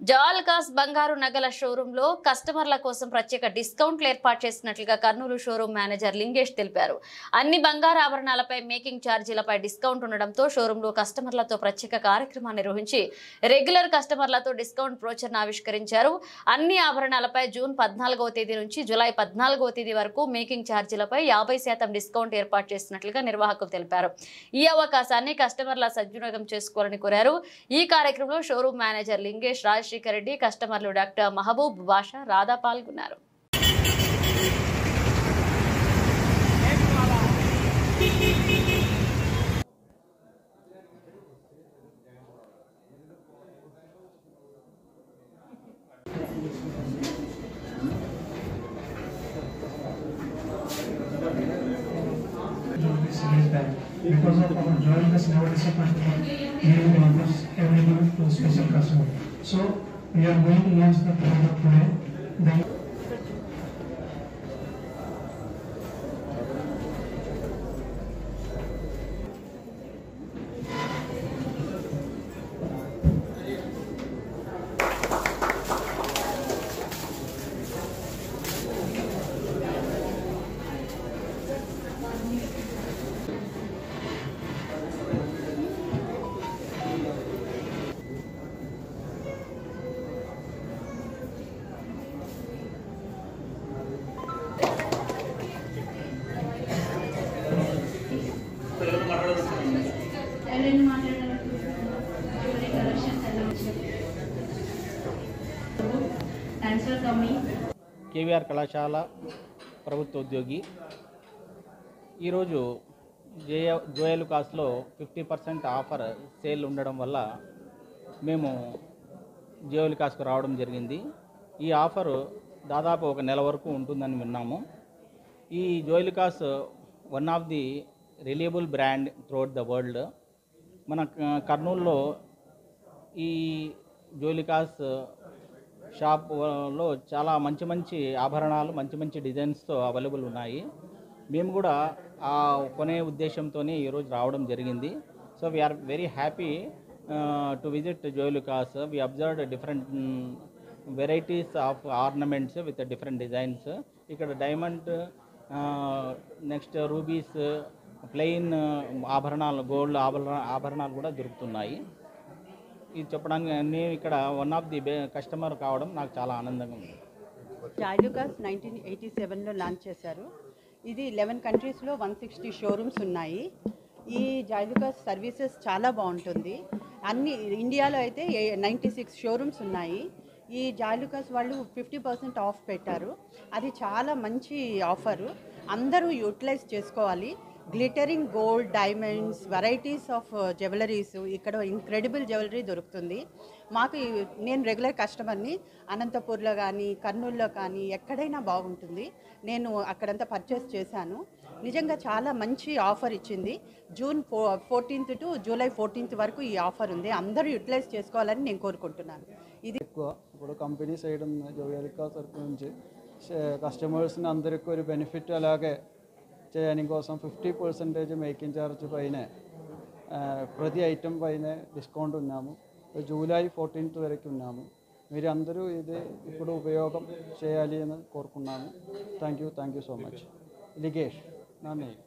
జాల్కాస్ బంగారు నగల షోరూంలో కస్టమర్ల కోసం ప్రత్యేక డిస్కౌంట్లు ఏర్పాటు చేసినట్లుగా కర్నూలు షోరూమ్ మేనేజర్ లింగేష్ తెలిపారు. అన్ని బంగారు ఆభరణాలపై మేకింగ్ ఛార్జీలపై డిస్కౌంట్ ఉండడంతో షోరూంలో కస్టమర్లతో ప్రత్యేక కార్యక్రమాన్ని నిర్వహించి రెగ్యులర్ కస్టమర్లతో డిస్కౌంట్ బ్రోచర్ను ఆవిష్కరించారు. అన్ని ఆభరణాలపై జూన్ 14వ తేదీ నుంచి జూలై 14వ తేదీ వరకు మేకింగ్ ఛార్జీలపై 50% డిస్కౌంట్ ఏర్పాటు చేసినట్లుగా నిర్వాహకులు తెలిపారు. ఈ అవకాశాన్ని కస్టమర్ల సద్వినియోగం చేసుకోవాలని కోరారు. ఈ కార్యక్రమంలో షోరూమ్ మేనేజర్ లింగేష్, రాజశేఖర్ రెడ్డి, కస్టమర్లు డాక్టర్ మహబూబ్ బాషా, రాధా పాల్గొన్నారు. Because of our joyless never disappointment, giving offers available to special customers. So we are going to launch the product today. KVR కళాశాల ప్రభుత్వ ఉద్యోగి ఈరోజు జోయలుకాస్లో 50% ఆఫర్ సేల్ ఉండడం వల్ల మేము జోయలుకాస్కు రావడం జరిగింది. ఈ ఆఫర్ దాదాపు ఒక నెల వరకు ఉంటుందని విన్నాము. ఈ Joyalukkas one of the reliable brand throughout the world. మన కర్నూలులో ఈ జోయలుకాస్ షాప్లో చాలా మంచి ఆభరణాలు, మంచి డిజైన్స్తో అవైలబుల్ ఉన్నాయి. మేము కూడా ఆ కొనే ఉద్దేశంతోనే ఈరోజు రావడం జరిగింది. So we are very happy to visit Joyalukkas. We observed different varieties of ornaments with different designs. ఇక్కడ డైమండ్, నెక్స్ట్ రూబీస్, ప్లెయిన్ ఆభరణాలు, గోల్డ్ ఆభరణాలు కూడా దొరుకుతున్నాయి. ఇది చెప్పడానికి నేను ఇక్కడ వన్ ఆఫ్ ది కస్టమర్ కావడం నాకు చాలా ఆనందంగా ఉంది. జాయ్లుకాస్ 1987లో లాంచ్ చేశారు. ఇది 11 కంట్రీస్లో 160 షోరూమ్స్ ఉన్నాయి. ఈ జాయ్లుకాస్ సర్వీసెస్ చాలా బాగుంటుంది. ఇండియాలో అయితే 96 షోరూమ్స్ ఉన్నాయి. ఈ జాయ్లుకాస్ వాళ్ళు 50% ఆఫ్ పెట్టారు. అది చాలా మంచి ఆఫరు, అందరూ యూటిలైజ్ చేసుకోవాలి. Glittering gold, diamonds, varieties of jewelleries, ఇక్కడ ఇంక్రెడిబుల్ జ్యువెలరీ దొరుకుతుంది. నేను రెగ్యులర్ కస్టమర్ని. అనంతపూర్లో కానీ కర్నూలులో కానీ ఎక్కడైనా బాగుంటుంది. నేను అక్కడంతా పర్చేస్ చేశాను. నిజంగా చాలా మంచి ఆఫర్ ఇచ్చింది. June 14th to July 14th వరకు ఈ ఆఫర్ ఉంది. అందరూ యూటిలైజ్ చేసుకోవాలని నేను కోరుకుంటున్నాను. ఇది ఇప్పుడు కంపెనీ సైడ్ జోయలుకాస్ తరఫు నుంచి కస్టమర్స్ని అందరికీ ഒരു బెనిఫిట్ అలాగే చేయడానికి కోసం 50% మేకింగ్ ఛార్జ్ పైన ప్రతి ఐటెం పైన డిస్కౌంట్ ఉన్నాము. జూలై 14th వరకు ఉన్నాము. మీరు అందరూ ఇది ఇప్పుడు ఉపయోగం చేయాలి అని కోరుకున్నాము. Thank you so much. Lingesh నా నేమ్.